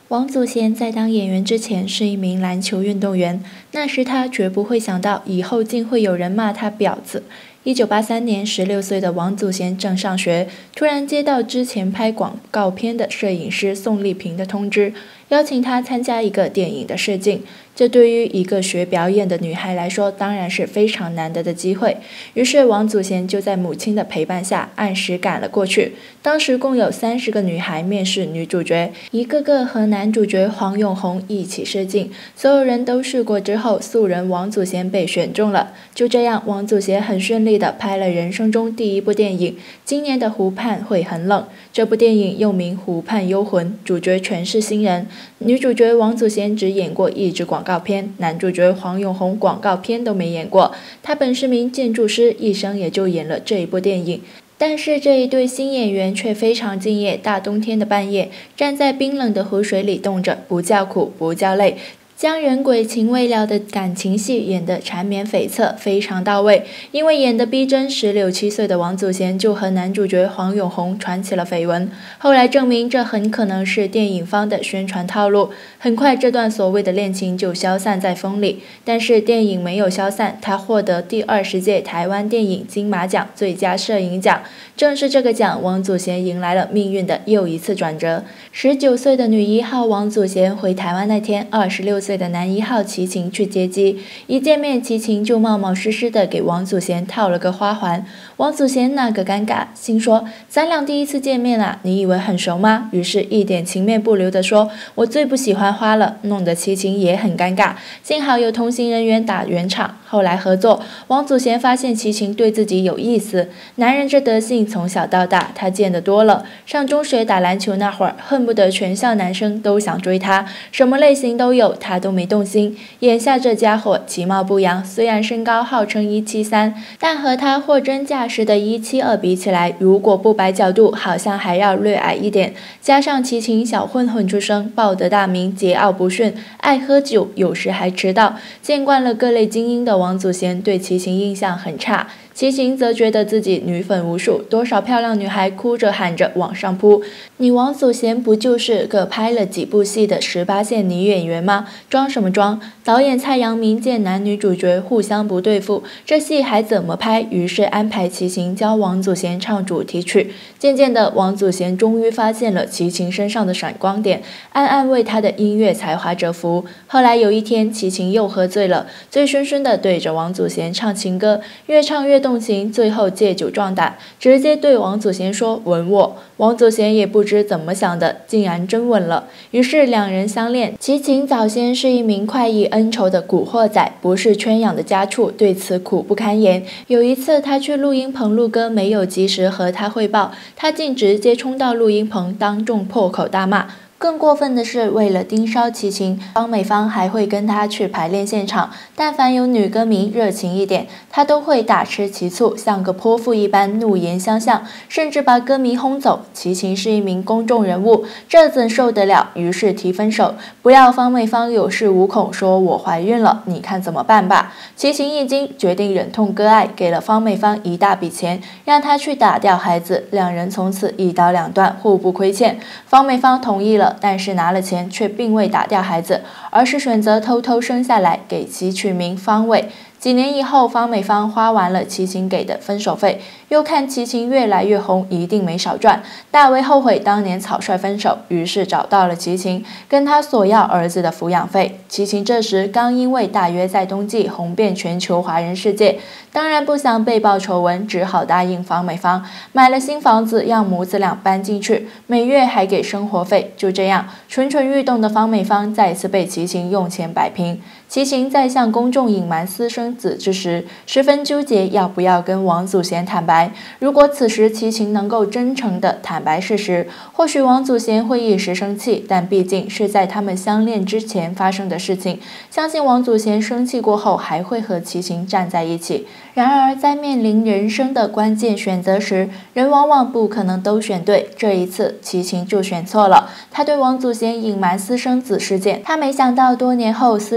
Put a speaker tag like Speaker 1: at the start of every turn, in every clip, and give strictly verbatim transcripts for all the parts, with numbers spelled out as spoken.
Speaker 1: 王祖贤在当演员之前是一名篮球运动员，那时他绝不会想到以后竟会有人骂他婊子。一九八三年，十六岁的王祖贤正上学，突然接到之前拍广告片的摄影师宋丽萍的通知，邀请他参加一个电影的试镜。这对于一个学表演的女孩来说，当然是非常难得的机会。于是王祖贤就在母亲的陪伴下，按时赶了过去。当时共有三十个女孩面试女主角，一个个和男主角黄永红一起试镜。所有人都试过之后，素人王祖贤被选中了。就这样，王祖贤很顺利地拍了人生中第一部电影《今年的湖畔会很冷》。这部电影又名《湖畔幽魂》，主角全是新人。女主角王祖贤只演过一支广告片，男主角黄永红广告片都没演过。他本是名建筑师，一生也就演了这一部电影。但是这一对新演员却非常敬业，大冬天的半夜，站在冰冷的湖水里冻着，不叫苦不叫累，将人鬼情未了的感情戏演得缠绵悱恻，非常到位。因为演得逼真，十六七岁的王祖贤就和男主角黄永红传起了绯闻。后来证明，这很可能是电影方的宣传套路。很快，这段所谓的恋情就消散在风里。但是电影没有消散，他获得第二十届台湾电影金马奖最佳摄影奖。正是这个奖，王祖贤迎来了命运的又一次转折。十九岁的女一号王祖贤回台湾那天，二十六岁的男一号齐秦去接机。一见面，齐秦就冒冒失失地给王祖贤套了个花环。王祖贤那个尴尬，心说咱俩第一次见面啊，你以为很熟吗？于是一点情面不留地说，我最不喜欢花了，弄得齐秦也很尴尬。幸好有同行人员打圆场。后来合作，王祖贤发现齐秦对自己有意思。男人这德性，从小到大他见得多了。上中学打篮球那会儿，恨不得全校男生都想追他，什么类型都有，他都没动心。眼下这家伙其貌不扬，虽然身高号称一七三，但和他货真价实的一七二比起来，如果不摆角度，好像还要略矮一点。加上齐秦小混混出身，报得大名，桀骜不驯，爱喝酒，有时还迟到。见惯了各类精英的王祖贤对齐秦印象很差。齐秦则觉得自己女粉无数，多少漂亮女孩哭着喊着往上扑。你王祖贤不就是个拍了几部戏的十八线女演员吗？装什么装？导演蔡阳明见男女主角互相不对付，这戏还怎么拍？于是安排齐秦教王祖贤唱主题曲。渐渐的，王祖贤终于发现了齐秦身上的闪光点，暗暗为他的音乐才华折服。后来有一天，齐秦又喝醉了，醉醺醺地对着王祖贤唱情歌，越唱越动情，最后借酒壮胆，直接对王祖贤说吻我。王祖贤也不知怎么想的，竟然真吻了。于是两人相恋。齐秦早先是一名快意恩仇的古惑仔，不是圈养的家畜，对此苦不堪言。有一次他去录音棚录歌，没有及时和他汇报，他竟直接冲到录音棚，当众破口大骂。更过分的是，为了盯梢齐秦，方美芳还会跟他去排练现场。但凡有女歌迷热情一点，他都会大吃其醋，像个泼妇一般怒言相向，甚至把歌迷轰走。齐秦是一名公众人物，这怎受得了？于是提分手，不要方美芳有恃无恐，说我怀孕了，你看怎么办吧？齐秦一惊，决定忍痛割爱，给了方美芳一大笔钱，让她去打掉孩子。两人从此一刀两断，互不亏欠。方美芳同意了。但是拿了钱却并未打掉孩子，而是选择偷偷生下来，给其取名方伟。几年以后，方美芳花完了齐秦给的分手费，又看齐秦越来越红，一定没少赚，大为后悔当年草率分手，于是找到了齐秦，跟他索要儿子的抚养费。齐秦这时刚因为大约在冬季红遍全球华人世界，当然不想被曝丑闻，只好答应方美芳，买了新房子让母子俩搬进去，每月还给生活费。就这样，蠢蠢欲动的方美芳再次被齐秦用钱摆平。齐秦在向公众隐瞒私生子之时，十分纠结要不要跟王祖贤坦白。如果此时齐秦能够真诚地坦白事实，或许王祖贤会一时生气，但毕竟是在他们相恋之前发生的事情，相信王祖贤生气过后还会和齐秦站在一起。然而在面临人生的关键选择时，人往往不可能都选对，这一次齐秦就选错了。他对王祖贤隐瞒私生子事件，他没想到多年后私生子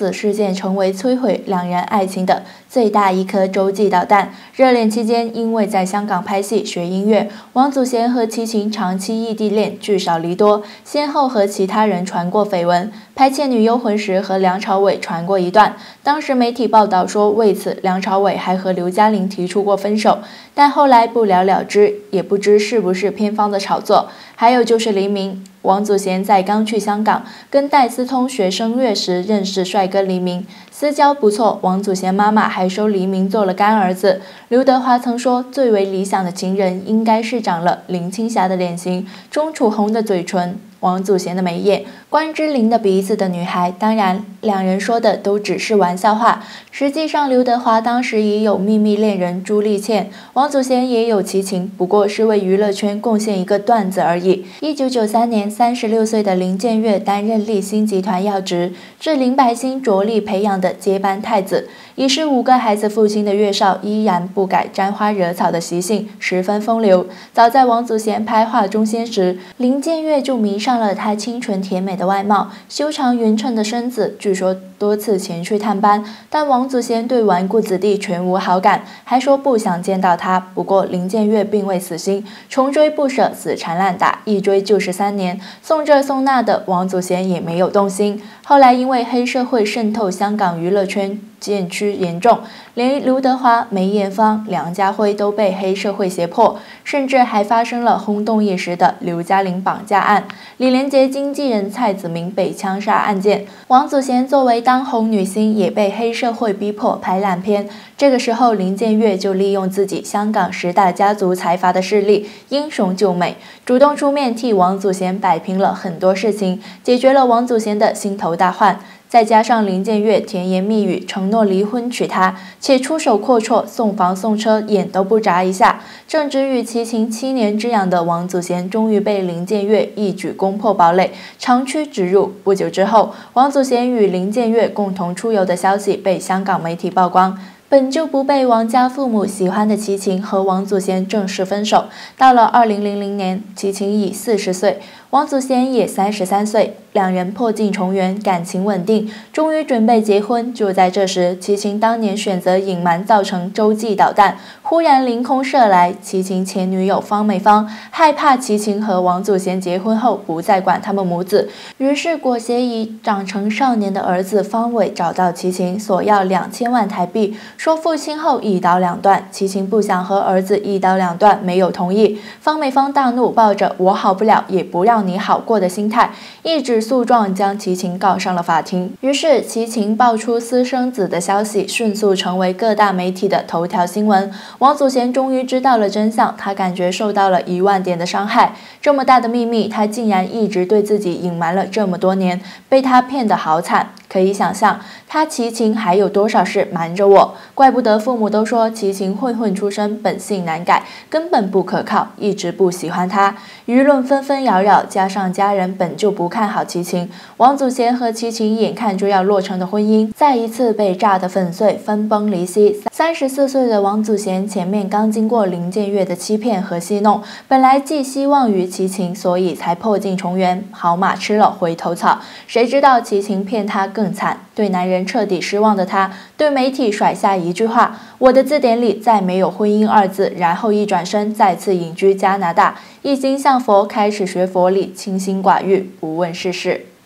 Speaker 1: 此事件成为摧毁两人爱情的最大一颗洲际导弹。热恋期间，因为在香港拍戏学音乐，王祖贤和齐秦长期异地恋，聚少离多，先后和其他人传过绯闻。拍《倩女幽魂》时和梁朝伟传过一段，当时媒体报道说，为此梁朝伟还和刘嘉玲提出过分手，但后来不了了之，也不知是不是片方的炒作。还有就是黎明。王祖贤在刚去香港跟戴思通学声乐时认识帅哥黎明，私交不错。王祖贤妈妈还收黎明做了干儿子。刘德华曾说，最为理想的情人应该是长了林青霞的脸型，钟楚红的嘴唇，王祖贤的眉眼，关之琳的鼻子的女孩。当然，两人说的都只是玩笑话。实际上，刘德华当时也有秘密恋人朱丽倩，王祖贤也有齐秦，不过是为娱乐圈贡献一个段子而已。一九九三年，三十六岁的林建岳担任立新集团要职，是林百欣着力培养的接班太子。已是五个孩子父亲的岳少，依然不改沾花惹草的习性，十分风流。早在王祖贤拍《画中仙》时，林建岳就迷上了他清纯甜美的外貌、修长匀称的身子，据说多次前去探班，但王祖贤对纨绔子弟全无好感，还说不想见到他。不过林建岳并未死心，穷追不舍，死缠烂打，一追就是三年，送这送那的，王祖贤也没有动心。后来因为黑社会渗透香港娱乐圈渐趋严重，连刘德华、梅艳芳、梁家辉都被黑社会胁迫，甚至还发生了轰动一时的刘嘉玲绑架案、李连杰经纪人蔡子明被枪杀案件。王祖贤作为当红女星，也被黑社会逼迫拍烂片。这个时候，林建岳就利用自己香港十大家族财阀的势力，英雄救美，主动出面替王祖贤摆平了很多事情，解决了王祖贤的心头大患。再加上林建岳甜言蜜语承诺离婚娶她，且出手阔绰，送房送车，眼都不眨一下。正值与齐秦七年之痒的王祖贤，终于被林建岳一举攻破堡垒，长驱直入。不久之后，王祖贤与林建岳共同出游的消息被香港媒体曝光。本就不被王家父母喜欢的齐秦和王祖贤正式分手。到了二零零零年，齐秦已四十岁，王祖贤也三十三岁，两人破镜重圆，感情稳定，终于准备结婚。就在这时，齐秦当年选择隐瞒造成洲际导弹，忽然凌空射来。齐秦前女友方美芳害怕齐秦和王祖贤结婚后不再管他们母子，于是裹挟已长成少年的儿子方伟找到齐秦，索要两千万台币，说父亲后一刀两断。齐秦不想和儿子一刀两断，没有同意。方美芳大怒，抱着我好不了也不让你好过的心态，一纸诉状将齐秦告上了法庭。于是齐秦爆出私生子的消息，迅速成为各大媒体的头条新闻。王祖贤终于知道了真相，他感觉受到了一万点的伤害。这么大的秘密，他竟然一直对自己隐瞒了这么多年，被他骗得好惨。可以想象，他齐秦还有多少事瞒着我？怪不得父母都说齐秦混混出身，本性难改，根本不可靠，一直不喜欢他。舆论纷纷扰扰，加上家人本就不看好齐秦，王祖贤和齐秦眼看就要落成的婚姻，再一次被炸得粉碎，分崩离析。三十四岁的王祖贤前面刚经过林建岳的欺骗和戏弄，本来寄希望于齐秦，所以才破镜重圆，好马吃了回头草。谁知道齐秦骗他更惨，对男人彻底失望的他，对媒体甩下一句话：我的字典里再没有婚姻二字，然后一转身再次隐居加拿大，一心向佛，开始学佛理，清心寡欲，不问世事。